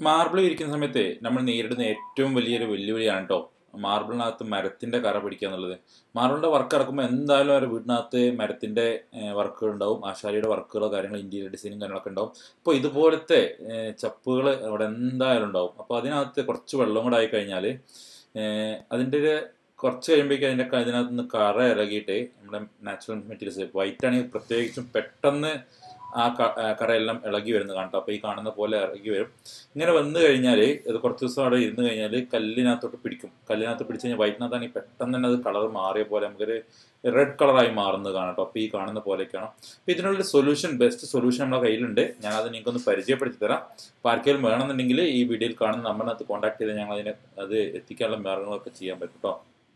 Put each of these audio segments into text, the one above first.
Marble വിരിക്കുന്ന സമയത്ത് നമ്മൾ നേരിടുന്ന ഏറ്റവും വലിയൊരു വെല്ലുവിളിയാണ് കേട്ടോ മാർബിളിനകത്ത് മരത്തിൻ്റെ കറ പിടിക്കുക എന്നുള്ളത്. മാർബിളിൻ്റെ വർക്ക് ഇറക്കുമ്പോൾ എന്തായാലും ഒരു വീടിനകത്ത് മരത്തിൻ്റെ വർക്കുകൾ ഉണ്ടാവും, ആശാരിയുടെ വർക്കുകളോ കാര്യങ്ങൾ ഇൻറ്റീരിയർ ഡിസൈനും കാര്യങ്ങളൊക്കെ ഉണ്ടാവും. അപ്പോൾ ഇതുപോലത്തെ ചപ്പുകൾ അവിടെ എന്തായാലും ഉണ്ടാവും. അപ്പോൾ അതിനകത്ത് കുറച്ച് വെള്ളം കൂടെ ആയിക്കഴിഞ്ഞാൽ അതിൻ്റെ ഒരു കുറച്ച് കഴിയുമ്പോഴേക്കും അതിനകത്ത് നിന്ന് കറ ഇറങ്ങിയിട്ട് നമ്മുടെ നാച്ചുറൽ മെറ്റീരിയൽസ് വൈറ്റ് ആണെങ്കിൽ പ്രത്യേകിച്ചും പെട്ടെന്ന് ആ കറയെല്ലാം ഇളകി വരുന്നത് കാണട്ടോ. അപ്പോൾ ഈ കാണുന്ന പോലെ ഇളകി വരും. ഇങ്ങനെ വന്നു കഴിഞ്ഞാൽ ഇത് കുറച്ച് ദിവസം അവിടെ ഇരുന്ന് കഴിഞ്ഞാൽ കല്ലിനകത്തോട്ട് പിടിക്കും. കല്ലിനകത്ത് പിടിച്ച് കഴിഞ്ഞാൽ വൈറ്റിനകത്താണെങ്കിൽ പെട്ടെന്ന് തന്നെ അത് കളർ മാറിയ പോലെ നമുക്കൊരു റെഡ് കളറായി മാറുന്നത് കാണട്ടോ. അപ്പോൾ ഈ കാണുന്ന പോലെയൊക്കെയാണ്. അപ്പോൾ ഇതിനുള്ളൊരു സൊല്യൂഷൻ, ബെസ്റ്റ് സൊല്യൂഷൻ നമ്മുടെ കയ്യിലുണ്ട്. ഞാനത് നിങ്ങൾക്കൊന്ന് പരിചയപ്പെടുത്തി തരാം. അപ്പോൾ ആർക്കെങ്കിലും വേണമെന്നുണ്ടെങ്കിൽ ഈ വീഡിയോയിൽ കാണുന്ന നമ്പറിനകത്ത് കോൺടാക്ട് ചെയ്ത് ഞങ്ങൾ അത് എത്തിക്കാനുള്ള മാർഗങ്ങളൊക്കെ ചെയ്യാൻ പറ്റും കേട്ടോ.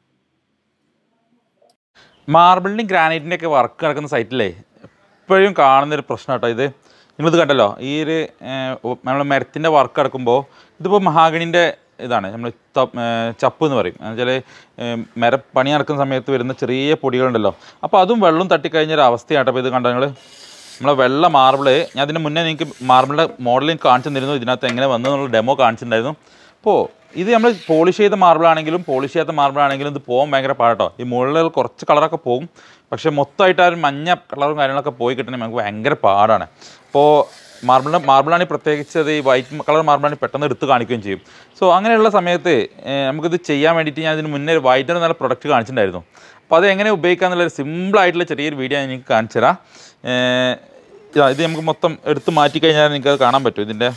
മാർബിളിൻ്റെയും ഗ്രാനൈറ്റിൻ്റെയൊക്കെ വർക്ക് നടക്കുന്ന സൈറ്റിലേ എപ്പോഴും കാണുന്നൊരു പ്രശ്നം കേട്ടോ ഇത്. നിങ്ങളിത് കണ്ടല്ലോ, ഈ ഒരു നമ്മൾ മരത്തിൻ്റെ വർക്ക് നടക്കുമ്പോൾ ഇതിപ്പോൾ മഹാഗണിൻ്റെ ഇതാണ്, നമ്മൾ ചപ്പ് എന്ന് പറയും. എന്നുവെച്ചാൽ മരപ്പണി നടക്കുന്ന സമയത്ത് വരുന്ന ചെറിയ പൊടികളുണ്ടല്ലോ, അപ്പോൾ അതും വെള്ളം തട്ടിക്കഴിഞ്ഞൊരു അവസ്ഥയാട്ടോ. അപ്പോൾ ഇത് കണ്ടോ നിങ്ങൾ, നമ്മളെ വെള്ള മാർബിൾ, ഞാൻ അതിന് മുന്നേ നിങ്ങൾക്ക് മാർബിളിൻ്റെ മോഡലിൽ കാണിച്ചു തന്നിരുന്നു, ഇതിനകത്ത് എങ്ങനെ വന്നതെന്നുള്ള ഡെമോ കാണിച്ചിട്ടുണ്ടായിരുന്നു. അപ്പോൾ ഇത് നമ്മൾ പോളിഷ് ചെയ്ത മാർബിളാണെങ്കിലും പോളിഷ് ചെയ്യാത്ത മാർബിളാണെങ്കിലും ഇത് പോകാൻ ഭയങ്കര പാടാട്ടോ. ഈ മുകളിൽ കുറച്ച് കളറൊക്കെ പോകും, പക്ഷേ മൊത്തമായിട്ട് ആ ഒരു മഞ്ഞ കളറും കാര്യങ്ങളൊക്കെ പോയി കിട്ടണമെങ്കിൽ നമുക്ക് ഭയങ്കര പാടാണ്. അപ്പോൾ മാർബിളാണെങ്കിൽ പ്രത്യേകിച്ച് അത് ഈ വൈറ്റ് കളർ മാർബിളാണെങ്കിൽ പെട്ടെന്ന് എടുത്ത് കാണിക്കുകയും ചെയ്യും. സോ അങ്ങനെയുള്ള സമയത്ത് നമുക്കിത് ചെയ്യാൻ വേണ്ടിയിട്ട് ഞാൻ ഇതിന് മുന്നേ whitener എന്നുള്ള പ്രൊഡക്റ്റ് കാണിച്ചിട്ടുണ്ടായിരുന്നു. അപ്പോൾ അത് എങ്ങനെ ഉപയോഗിക്കുക എന്നുള്ളൊരു സിമ്പിളായിട്ടുള്ള ചെറിയൊരു വീഡിയോ ഞാൻ നിങ്ങൾക്ക് കാണിച്ചു തരാം. ഇത് നമുക്ക് മൊത്തം എടുത്ത് മാറ്റിക്കഴിഞ്ഞാൽ നിങ്ങൾക്കത് കാണാൻ പറ്റും. ഇതിൻ്റെ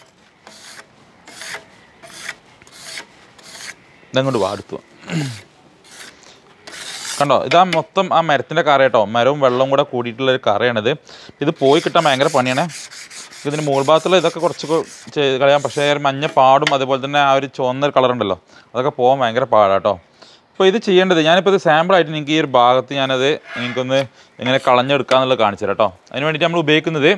ഇതങ്ങോട്ട് വാടുത്തു കണ്ടോ, ഇതാ മൊത്തം ആ മരത്തിൻ്റെ കറ കേട്ടോ. മരവും വെള്ളവും കൂടെ കൂടിയിട്ടുള്ളൊരു കറയാണിത്. ഇത് പോയി കിട്ടാൻ ഭയങ്കര പണിയാണ്. ഇതിന് മുകൾ ഭാഗത്തുള്ള ഇതൊക്കെ കുറച്ച് ചെയ്ത് കളയാം, പക്ഷേ മഞ്ഞ പാടും അതുപോലെ തന്നെ ആ ഒരു ചുവന്ന കളറുണ്ടല്ലോ അതൊക്കെ പോകാൻ ഭയങ്കര പാടാട്ടോ. അപ്പോൾ ഇത് ചെയ്യേണ്ടത്, ഞാനിപ്പോൾ ഇത് സാമ്പിളായിട്ട് നിങ്ങൾക്ക് ഈ ഒരു ഭാഗത്ത് ഞാനത് നിങ്ങൾക്കൊന്ന് എങ്ങനെ കളഞ്ഞെടുക്കുക എന്നുള്ളത് കാണിച്ചു തരാം കേട്ടോ. അതിന് വേണ്ടിയിട്ട് നമ്മൾ ഉപയോഗിക്കുന്നത്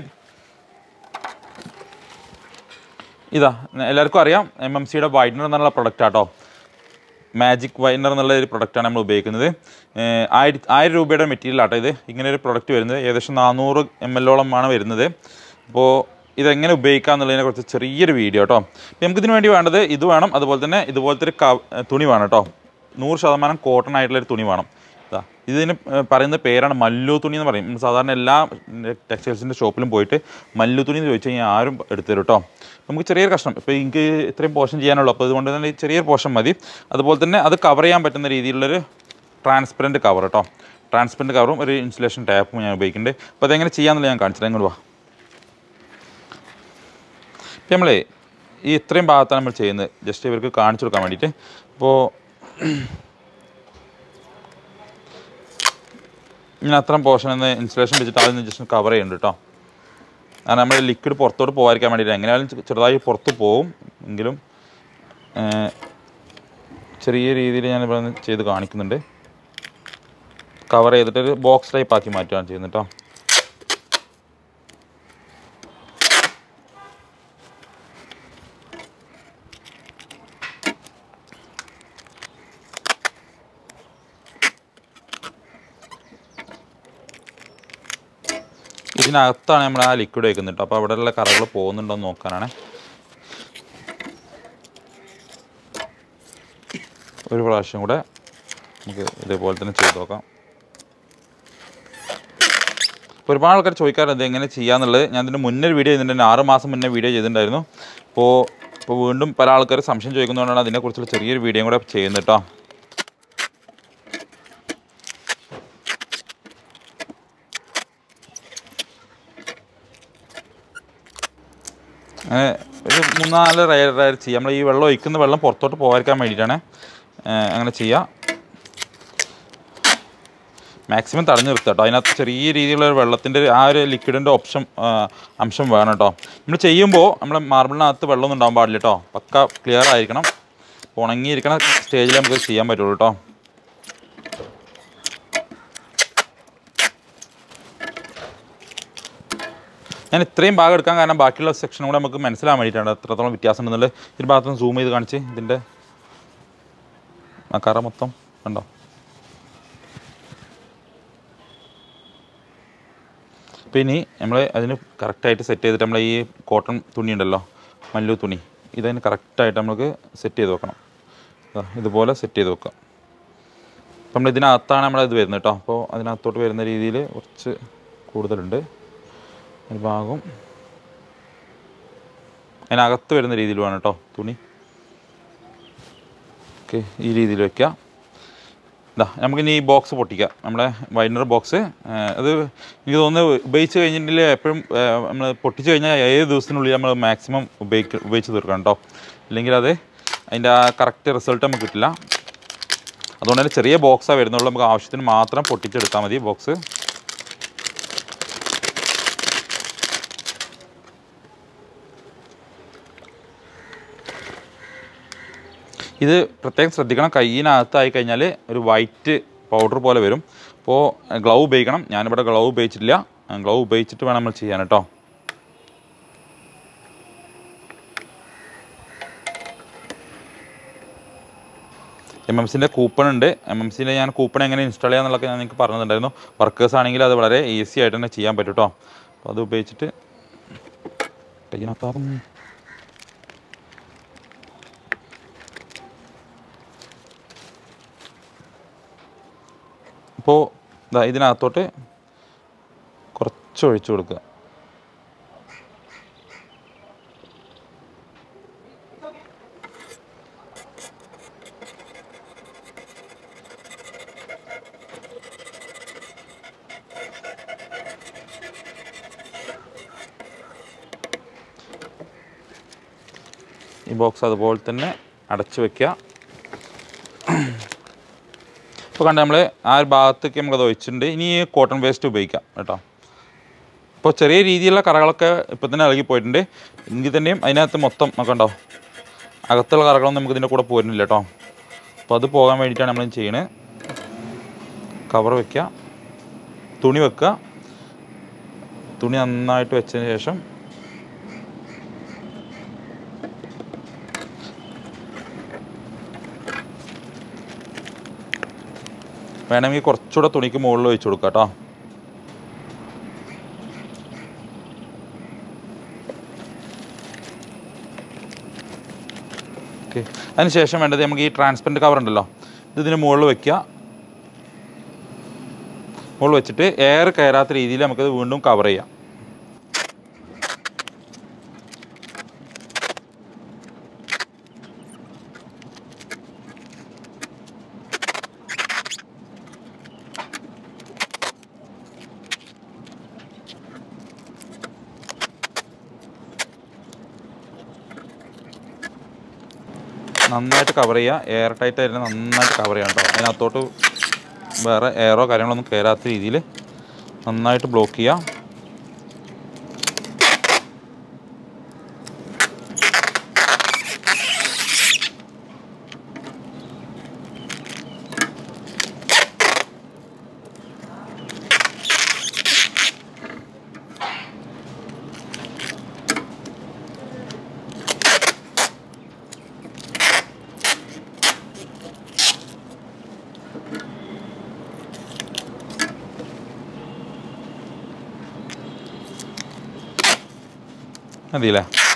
ഇതാ, എല്ലാവർക്കും അറിയാം MMCയുടെ whitener എന്നുള്ള പ്രൊഡക്റ്റ് ആട്ടോ. മാജിക് whitener എന്നുള്ള ഒരു പ്രൊഡക്റ്റാണ് നമ്മൾ ഉപയോഗിക്കുന്നത്. 1000 രൂപയുടെ മെറ്റീരിയൽ ആട്ടോ ഇത്. ഇങ്ങനെ ഒരു പ്രൊഡക്റ്റ് വരുന്നത് ഏകദേശം 400 ml വരുന്നത്. അപ്പോൾ ഇതെങ്ങനെ ഉപയോഗിക്കുക എന്നുള്ളതിനെ കുറിച്ച് ചെറിയൊരു വീഡിയോ കേട്ടോ. അപ്പോൾ നമുക്കിതിന് വേണ്ടി വേണ്ടത് ഇത് വേണം, അതുപോലെ തന്നെ ഇതുപോലത്തെ ഒരു തുണി വേണം കേട്ടോ. 100% കോട്ടൺ ആയിട്ടുള്ളൊരു തുണി വേണം. ഇതിന് പറയുന്ന പേരാണ് മല്ലു തുണി എന്ന് പറയും. സാധാരണ എല്ലാ ടെക്സ്റ്റൈൽസിൻ്റെ ഷോപ്പിലും പോയിട്ട് മല്ലു തുണി എന്ന് ചോദിച്ചു കഴിഞ്ഞാൽ ആരും എടുത്തു തരും കേട്ടോ. നമുക്ക് ചെറിയൊരു കഷ്ണം, ഇപ്പോൾ എനിക്ക് ഇത്രയും പോർഷൻ ചെയ്യാനുള്ളൂ, അപ്പോൾ അതുകൊണ്ട് തന്നെ ചെറിയൊരു പോർഷൻ മതി. അതുപോലെ തന്നെ അത് കവർ ചെയ്യാൻ പറ്റുന്ന രീതിയിലുള്ളൊരു ട്രാൻസ്പെറൻറ്റ് കവർ കേട്ടോ. ട്രാൻസ്പെറൻറ്റ് കവറും ഒരു ഇൻസുലേഷൻ ടാപ്പും ഞാൻ ഉപയോഗിക്കുന്നുണ്ട്. അപ്പോൾ അതെങ്ങനെ ചെയ്യാമെന്നുള്ള ഞാൻ കാണിച്ചിട്ട് ഇങ്ങോട്ട് വാ. ഇപ്പം നമ്മൾ ഈ ഇത്രയും ഭാഗത്താണ് നമ്മൾ ചെയ്യുന്നത്, ജസ്റ്റ് ഇവർക്ക് കാണിച്ചു കൊടുക്കാൻ വേണ്ടിയിട്ട്. അപ്പോൾ ഇങ്ങനെ അത്രയും പോർഷൻ ഒന്ന് ഇൻസുലേഷൻ വെച്ചിട്ട് അതിന് ജസ്റ്റ് കവർ ചെയ്യുന്നുണ്ട് കേട്ടോ. കാരണം നമ്മൾ ലിക്വിഡ് പുറത്തോട്ട് പോകാതിരിക്കാൻ വേണ്ടിയിട്ട്, എങ്ങനെയാലും ചെറുതായി പുറത്ത് പോവും എങ്കിലും ചെറിയ രീതിയിൽ ഞാനിവിടെ ചെയ്ത് കാണിക്കുന്നുണ്ട്. കവർ ചെയ്തിട്ടൊരു ബോക്സ് ടൈപ്പ് ആക്കി മാറ്റുകയാണ് ചെയ്യുന്നത് കേട്ടോ. ഇതിനകത്താണ് നമ്മൾ ആ ലിക്വിഡ് വയ്ക്കുന്നത് കേട്ടോ. അപ്പോൾ അവിടെയുള്ള കറകൾ പോകുന്നുണ്ടോ എന്ന് നോക്കാനാണ്. ഒരു പ്രാവശ്യം കൂടെ നമുക്ക് ഇതേപോലെ തന്നെ ചെയ്ത് നോക്കാം. ഒരുപാട് ആൾക്കാർ ചോദിക്കാറുണ്ട് എങ്ങനെ ചെയ്യാന്നുള്ളത്. ഞാൻ ഇതിൻ്റെ മുന്നേ വീഡിയോ ചെയ്തിട്ടുണ്ടായിരുന്നു, 6 മാസം മുന്നേ വീഡിയോ ചെയ്തിട്ടുണ്ടായിരുന്നു. ഇപ്പോൾ വീണ്ടും പല ആൾക്കാർ സംശയം ചോദിക്കുന്നതുകൊണ്ടാണ് അതിനെക്കുറിച്ചുള്ള ചെറിയൊരു വീഡിയോ കൂടെ ചെയ്യുന്നത് കേട്ടോ. അങ്ങനെ ഒരു 3-4 റയർ ചെയ്യാം. നമ്മൾ ഈ വെള്ളം ഒഴിക്കുന്ന വെള്ളം പുറത്തോട്ട് പോകാതിരിക്കാൻ വേണ്ടിയിട്ടാണ് അങ്ങനെ ചെയ്യുക. മാക്സിമം തടഞ്ഞു നിർത്തുക കേട്ടോ. അതിനകത്ത് ചെറിയ രീതിയിലുള്ള വെള്ളത്തിൻ്റെ ആ ഒരു ലിക്വിഡിൻ്റെ അംശം വേണം കേട്ടോ. നമ്മൾ ചെയ്യുമ്പോൾ നമ്മൾ മാർബിളിനകത്ത് വെള്ളമൊന്നും ഉണ്ടാകാൻ പാടില്ല കേട്ടോ. പക്ക ക്ലിയർ ആയിരിക്കണം. ഉണങ്ങിയിരിക്കണ സ്റ്റേജിൽ നമുക്ക് ചെയ്യാൻ പറ്റുള്ളൂ കേട്ടോ. ഞാൻ ഇത്രയും ഭാഗം എടുക്കാൻ കാരണം ബാക്കിയുള്ള സെക്ഷനും കൂടെ നമുക്ക് മനസ്സിലാൻ വേണ്ടിയിട്ടാണ് എത്രത്തോളം വ്യത്യാസം ഉണ്ടെന്നുള്ളത്. ഈ ഭാഗത്ത് സൂം ചെയ്ത് കാണിച്ച് ഇതിൻ്റെ ആ കറ മൊത്തം കണ്ടോ. അപ്പോൾ ഇനി നമ്മൾ അതിന് കറക്റ്റായിട്ട് സെറ്റ് ചെയ്തിട്ട് നമ്മൾ ഈ കോട്ടൺ തുണി ഉണ്ടല്ലോ, മല്ലു തുണി, ഇതിന് കറക്റ്റായിട്ട് നമുക്ക് സെറ്റ് ചെയ്ത് വെക്കണം. ഇതുപോലെ സെറ്റ് ചെയ്ത് വെക്കാം. അപ്പം നമ്മൾ ഇതിനകത്താണ് നമ്മളിത് വരുന്നത് കേട്ടോ. അപ്പോൾ അതിനകത്തോട്ട് വരുന്ന രീതിയിൽ കുറച്ച് കൂടുതലുണ്ട്. ഒരു ഭാഗം അതിനകത്ത് വരുന്ന രീതിയിൽ വേണം കേട്ടോ തുണി. ഓക്കെ, ഈ രീതിയിൽ വയ്ക്കുക. നമുക്കിനി ഈ ബോക്സ് പൊട്ടിക്കാം. നമ്മുടെ വൈനർ ബോക്സ് അത് എനിക്ക് തോന്നുന്നു ഉപയോഗിച്ച് കഴിഞ്ഞിട്ടുണ്ടെങ്കിൽ എപ്പോഴും നമ്മൾ പൊട്ടിച്ച് കഴിഞ്ഞാൽ 7 ദിവസത്തിനുള്ളിൽ നമ്മൾ മാക്സിമം ഉപയോഗിച്ച് തീർക്കണം കേട്ടോ. ഇല്ലെങ്കിൽ അത് അതിൻ്റെ ആ കറക്റ്റ് റിസൾട്ട് നമുക്ക് കിട്ടില്ല. അതുകൊണ്ട് തന്നെ ചെറിയ ബോക്സാണ് വരുന്നുള്ളൂ. നമുക്ക് ആവശ്യത്തിന് മാത്രം പൊട്ടിച്ചെടുത്താൽ മതി ബോക്സ്. ഇത് പ്രത്യേകം ശ്രദ്ധിക്കണം, കയ്യിനകത്തായി കഴിഞ്ഞാൽ ഒരു വൈറ്റ് പൗഡർ പോലെ വരും. അപ്പോൾ ഗ്ലൗ ഉപയോഗിക്കണം. ഞാനിവിടെ ഗ്ലൗ ഉപയോഗിച്ചിട്ടില്ല. ഗ്ലൗ ഉപയോഗിച്ചിട്ട് വേണം നമ്മൾ ചെയ്യാൻ കേട്ടോ. MMCൻ്റെ കൂപ്പൺ ഉണ്ട്. MMCൻ്റെ ഞാൻ കൂപ്പൺ എങ്ങനെ ഇൻസ്റ്റാൾ ചെയ്യാന്നുള്ളതൊക്കെ ഞാൻ നിങ്ങൾക്ക് പറഞ്ഞിട്ടുണ്ടായിരുന്നു. വർക്കേഴ്സ് ആണെങ്കിൽ അത് വളരെ ഈസി ആയിട്ട് തന്നെ ചെയ്യാൻ പറ്റും കേട്ടോ. അപ്പോൾ അത് ഉപയോഗിച്ചിട്ട് കയ്യിനകത്താകും. അപ്പോൾ ഇതിനകത്തോട്ട് കുറച്ച് ഒഴിച്ചു കൊടുക്കുക. ഈ ബോക്സ് അതുപോലെ തന്നെ അടച്ചു വയ്ക്കുക. ഇപ്പോൾ കണ്ട് നമ്മൾ ആ ഒരു ഭാഗത്തേക്ക് നമുക്കത് ഒഴിച്ചിട്ടുണ്ട്. ഇനി കോട്ടൺ വേസ്റ്റ് ഉപയോഗിക്കാം കേട്ടോ. ഇപ്പോൾ ചെറിയ രീതിയിലുള്ള കറകളൊക്കെ ഇപ്പോൾ തന്നെ ഇളകി പോയിട്ടുണ്ട്. എങ്കിൽ തന്നെയും അതിനകത്ത് മൊത്തം നമുക്ക് ഉണ്ടാവും, അകത്തുള്ള കറകളൊന്നും നമുക്ക് ഇതിൻ്റെ കൂടെ പോരുന്നില്ല കേട്ടോ. അപ്പോൾ അത് പോകാൻ വേണ്ടിയിട്ടാണ് നമ്മൾ ചെയ്യണത്. കവർ വയ്ക്കുക, തുണി വെക്കുക. തുണി നന്നായിട്ട് വെച്ചതിന് ശേഷം വേണമെങ്കിൽ കുറച്ചുകൂടെ തുണിക്ക് മുകളിൽ ഒഴിച്ചു കൊടുക്കുക കേട്ടോ. ഓക്കെ, അതിന് ശേഷം വേണ്ടത് നമുക്ക് ഈ ട്രാൻസ്പെറൻറ്റ് കവർ ഉണ്ടല്ലോ, ഇതിന് മുകളിൽ വയ്ക്കുക. മുകളിൽ വെച്ചിട്ട് എയർ കയറാത്ത രീതിയിൽ നമുക്കത് വീണ്ടും കവർ ചെയ്യാം. നന്നായിട്ട് കവർ ചെയ്യുക. എയർ ടൈറ്റ് ആയിട്ട് നന്നായിട്ട് കവർ ചെയ്യാം കേട്ടോ. അതിനകത്തോട്ട് വേറെ എയറോ കാര്യങ്ങളൊന്നും കയറാത്ത രീതിയിൽ നന്നായിട്ട് ബ്ലോക്ക് ചെയ്യുക. മതിയില്ലേ?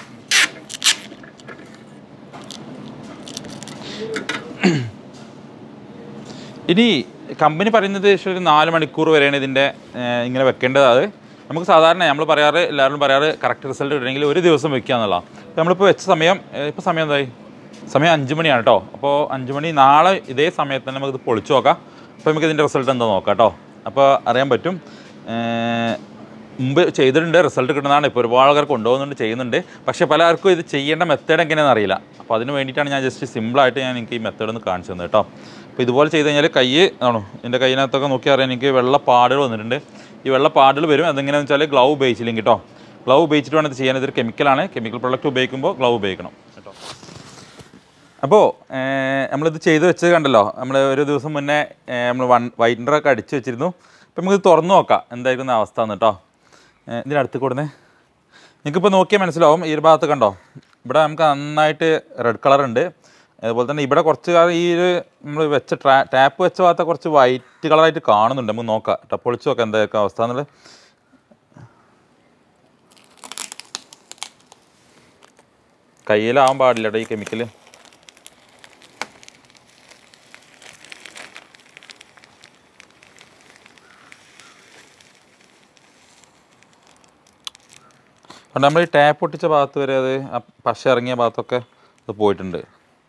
ഇനി കമ്പനി പറയുന്നത് ഒരു 4 മണിക്കൂർ വരെയാണ് ഇതിൻ്റെ ഇങ്ങനെ വെക്കേണ്ടത്. അത് നമുക്ക് സാധാരണ നമ്മൾ പറയാറ്, എല്ലാവരും പറയാറ് കറക്റ്റ് റിസൾട്ട് കിട്ടണമെങ്കിൽ ഒരു ദിവസം വെക്കുക എന്നുള്ളതാണ്. നമ്മളിപ്പോൾ വെച്ച സമയം, ഇപ്പോൾ സമയം എന്തായി? സമയം 5 മണിയാണ് കേട്ടോ. അപ്പോൾ 5 മണി, നാളെ ഇതേ സമയത്ത് തന്നെ നമുക്കിത് പൊളിച്ച് നോക്കാം. അപ്പോൾ നമുക്ക് ഇതിൻ്റെ റിസൾട്ട് എന്താ നോക്കാം കേട്ടോ. അപ്പോൾ അറിയാൻ പറ്റും. മുമ്പ് ചെയ്തിട്ടുണ്ട്, റിസൾട്ട് കിട്ടുന്നതാണ്. ഇപ്പോൾ ഒരുപാട് ആൾക്കാർ കൊണ്ടുപോകുന്നുണ്ട്, ചെയ്യുന്നുണ്ട്. പക്ഷേ പലർക്കും ഇത് ചെയ്യേണ്ട മെത്തേഡ് എങ്ങനെയാണെന്ന് അറിയില്ല. അപ്പോൾ അതിന് വേണ്ടിയിട്ടാണ് ഞാൻ ജസ്റ്റ് സിമ്പിളായിട്ട് ഞാൻ എനിക്ക് ഈ മെത്തേഡ് ഒന്ന് കാണിച്ചു തന്നത് കേട്ടോ. അപ്പോൾ ഇതുപോലെ ചെയ്ത് കഴിഞ്ഞാൽ കൈ ആണോ, എൻ്റെ കയ്യിനകത്തൊക്കെ നോക്കി അറിയാൻ എനിക്ക് വെള്ള പാടുകൾ വന്നിട്ടുണ്ട്. ഈ വെള്ള പാടുകൾ വരും. അതെങ്ങനെയാണെന്ന് വെച്ചാൽ ഗ്ലൗ ഉപയോഗിച്ചില്ലെങ്കിൽ കേട്ടോ. ഗ്ലൗ ഉപയോഗിച്ചിട്ട് വേണം ഇത് ചെയ്യാൻ. ഇതൊരു കെമിക്കലാണ്. കെമിക്കൽ പ്രൊഡക്റ്റ് ഉപയോഗിക്കുമ്പോൾ ഗ്ലൗ ഉപയോഗിക്കണം കേട്ടോ. അപ്പോൾ നമ്മളിത് ചെയ്ത് വെച്ചത് കണ്ടല്ലോ. നമ്മൾ ഒരു ദിവസം മുന്നേ നമ്മൾ വൈറ്റ്നറൊക്കെ അടിച്ച് വെച്ചിരുന്നു. അപ്പോൾ നമുക്കിത് തുറന്നു നോക്കാം എന്തായിരിക്കുന്ന അവസ്ഥ എന്ന് കേട്ടോ. ഇതിനടുത്ത് കൊടുന്നേ, നിങ്ങൾക്കിപ്പോൾ നോക്കിയാൽ മനസ്സിലാവും. ഈ ഒരു ഭാഗത്ത് കണ്ടോ, ഇവിടെ നമുക്ക് നന്നായിട്ട് റെഡ് കളറുണ്ട്. അതുപോലെ തന്നെ ഇവിടെ കുറച്ച് ഈ ഒരു നമ്മൾ വെച്ച ടാപ്പ് വെച്ച ഭാഗത്ത് കുറച്ച് വൈറ്റ് കളറായിട്ട് കാണുന്നുണ്ട്. നമുക്ക് നോക്കാം കേട്ടോ, പൊളിച്ച് നോക്കാം എന്തായിരിക്കും അവസ്ഥ എന്നുള്ളത്. കയ്യിലാവാൻ പാടില്ല കേട്ടോ ഈ കെമിക്കൽ. അതുകൊണ്ട് നമ്മൾ ഈ ടാപ്പ് പൊട്ടിച്ച ഭാഗത്ത് വരെ അത് പശ ഇറങ്ങിയ ഭാഗത്തൊക്കെ അത് പോയിട്ടുണ്ട്.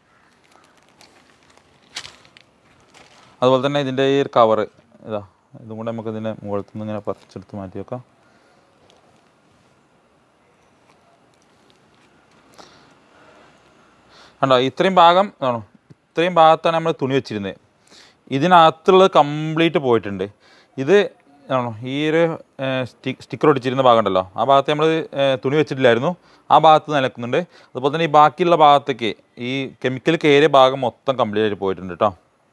അതുപോലെ തന്നെ ഇതിൻ്റെ ഈ ഒരു കവറ് ഇതാ, ഇതും കൂടെ നമുക്ക് ഇതിൻ്റെ മുകളിൽ നിന്ന് ഇങ്ങനെ പറിച്ചെടുത്ത് മാറ്റി വെക്കാം. കണ്ടോ ഇത്രയും ഭാഗം ആണോ, ഇത്രയും ഭാഗത്താണ് നമ്മൾ തുണി വെച്ചിരുന്നത്. ഇതിനകത്തുള്ളത് കംപ്ലീറ്റ് പോയിട്ടുണ്ട്. ഇത് ആണോ ഈ ഒരു സ്റ്റിക്കർ ഒട്ടിച്ചിരുന്ന ഭാഗം ഉണ്ടല്ലോ, ആ ഭാഗത്ത് നമ്മൾ തുണി വെച്ചിട്ടില്ലായിരുന്നു, ആ ഭാഗത്ത് നിലക്കുന്നുണ്ട്. അതുപോലെ തന്നെ ഈ ബാക്കിയുള്ള ഭാഗത്തേക്ക് ഈ കെമിക്കൽ കയറിയ ഭാഗം മൊത്തം കംപ്ലീറ്റ് ആയിട്ട് പോയിട്ടുണ്ട് കേട്ടോ.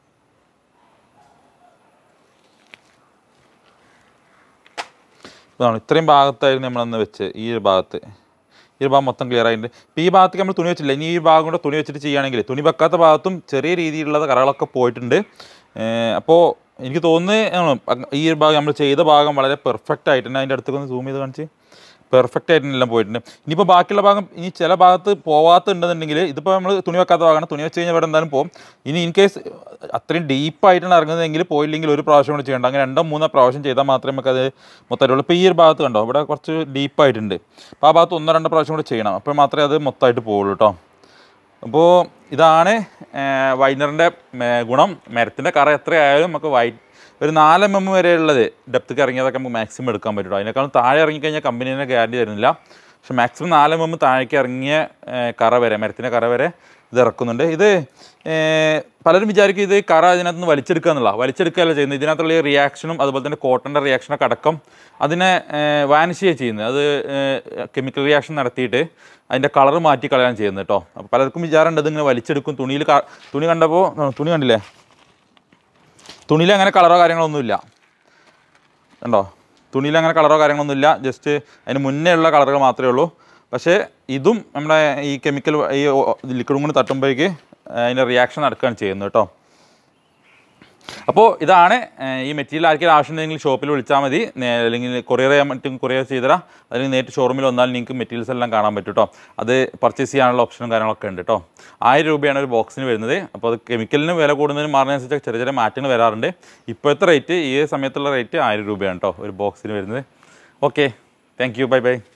ഇതാണ് ഇത്രയും ഭാഗത്തായിരുന്നു നമ്മളന്ന് വെച്ച്. ഈ ഒരു ഭാഗത്ത് ഈ ഭാഗം മൊത്തം ക്ലിയർ ആയിട്ടുണ്ട്. ഇപ്പോൾ ഈ ഭാഗത്തേക്ക് നമ്മൾ തുണി വെച്ചില്ല, ഇനി ഈ ഭാഗം കൂടെ തുണി വെച്ചിട്ട് ചെയ്യുകയാണെങ്കിൽ തുണി വെക്കാത്ത ഭാഗത്തും ചെറിയ രീതിയിലുള്ള കറകളൊക്കെ പോയിട്ടുണ്ട്. അപ്പോൾ എനിക്ക് തോന്നുന്നത് ഈ ഒരു ഭാഗം നമ്മൾ ചെയ്ത ഭാഗം വളരെ പെർഫെക്റ്റ് ആയിട്ടുണ്ട്. അതിൻ്റെ അടുത്തേക്ക് ഒന്ന് സൂം ചെയ്ത് കാണിച്ച് പെർഫെക്റ്റ് ആയിട്ടെല്ലാം പോയിട്ടുണ്ട്. ഇനിയിപ്പോൾ ബാക്കിയുള്ള ഭാഗം ഇനി ചില ഭാഗത്ത് പോവാത്തുണ്ടെന്നുണ്ടെങ്കിൽ, ഇതിപ്പോൾ നമ്മൾ തുണി വെക്കാത്ത ഭാഗമാണ്, തുണി വെച്ച് കഴിഞ്ഞാൽ ഇവിടെ എന്തായാലും പോകും. ഇനി ഇൻ കേസ് അത്രയും ഡീപ്പായിട്ടാണ് ഇറങ്ങുന്നതെങ്കിൽ പോയില്ലെങ്കിൽ ഒരു പ്രാവശ്യം കൂടി ചെയ്യേണ്ട, അങ്ങനെ 2-3 പ്രാവശ്യം ചെയ്താൽ മാത്രമേ നമുക്കത് മൊത്തമായിട്ടുള്ളൂ. ഇപ്പോൾ ഈ ഒരു ഭാഗത്ത് കണ്ടോ, ഇവിടെ കുറച്ച് ഡീപ്പായിട്ടുണ്ട്, അപ്പോൾ ആ ഭാഗത്ത് 1-2 പ്രാവശ്യം കൂടി ചെയ്യണം, അപ്പോൾ മാത്രമേ അത് മൊത്തമായിട്ട് പോകുള്ളൂ കേട്ടോ. അപ്പോൾ ഇതാണ് വൈനറിൻ്റെ ഗുണം. മരത്തിൻ്റെ കറ എത്രയായാലും നമുക്ക് ഒരു 4 mm വരെ ഉള്ളത് ഡെപ്ത്ക്ക് ഇറങ്ങിയതൊക്കെ നമുക്ക് മാക്സിമം എടുക്കാൻ പറ്റും. അതിനേക്കാളും താഴെ ഇറങ്ങിക്കഴിഞ്ഞാൽ കമ്പനി തന്നെ ഗ്യാരണ്ടി തരുന്നില്ല. പക്ഷെ മാക്സിമം 4 mm താഴേക്ക് ഇറങ്ങിയ കറ വരെ, മരത്തിൻ്റെ കറ വരെ ഇത് ഇറക്കുന്നുണ്ട്. ഇത് പലരും വിചാരിക്കും ഇത് കറ ഇതിനകത്ത് നിന്ന് വലിച്ചെടുക്കുക എന്നുള്ള, വലിച്ചെടുക്കുകയല്ല ചെയ്യുന്നത്. ഇതിനകത്തുള്ള റിയാക്ഷനും അതുപോലെ തന്നെ കോട്ടൻ്റെ റിയാക്ഷനൊക്കെ അടക്കം അതിനെ വാനിഷ് ചെയ്യുന്നത്. അത് കെമിക്കൽ റിയാക്ഷൻ നടത്തിയിട്ട് അതിൻ്റെ കളർ മാറ്റി കളയാൻ ചെയ്യുന്നത് കേട്ടോ. അപ്പോൾ പലർക്കും വിചാരമുണ്ട് ഇതിങ്ങനെ വലിച്ചെടുക്കും. തുണി കണ്ടപ്പോൾ തുണി കണ്ടില്ലേ, തുണിയിൽ അങ്ങനെ കളറോ കാര്യങ്ങളൊന്നുമില്ല കണ്ടോ, തുണിയിൽ അങ്ങനെ കളറോ കാര്യങ്ങളൊന്നുമില്ല, ജസ്റ്റ് അതിന് മുന്നേ ഉള്ള കളറുകൾ മാത്രമേ ഉള്ളൂ. പക്ഷേ ഇതും നമ്മുടെ ഈ കെമിക്കൽ ഈ ലിക്വിഡും കൂടി തട്ടുമ്പോഴേക്ക് അതിൻ്റെ റിയാക്ഷൻ നടക്കുകയാണ് ചെയ്യുന്നത് കേട്ടോ. അപ്പോൾ ഇതാണ് ഈ മെറ്റീരിയൽ. ആർക്കെങ്കിലും ആവശ്യമുണ്ടെങ്കിൽ ഷോപ്പിൽ വിളിച്ചാൽ മതി, അല്ലെങ്കിൽ കൊറിയർ ചെയ്യാൻ പറ്റും, കൊറിയർ ചെയ്തുതരാം. അല്ലെങ്കിൽ നേരിട്ട് ഷോറൂമിൽ വന്നാൽ നിങ്ങൾക്ക് മെറ്റീരിയൽസ് എല്ലാം കാണാൻ പറ്റും കേട്ടോ. അത് പർച്ചേസ് ചെയ്യാനുള്ള ഓപ്ഷനും കാര്യങ്ങളൊക്കെ ഉണ്ട് കേട്ടോ. 1000 രൂപയാണ് ഒരു ബോക്സിന് വരുന്നത്. അപ്പോൾ അത് കെമിക്കലിന് വില കൂടുന്നതിന് മാറുന്നതനുസരിച്ച് ചെറിയ ചെറിയ മാറ്റങ്ങൾ വരാറുണ്ട്. ഇപ്പോഴത്തെ റേറ്റ്, ഈ സമയത്തുള്ള റേറ്റ് 1000 രൂപയാണ് കേട്ടോ ഒരു ബോക്സിന് വരുന്നത്. Okay, thank you, bye by.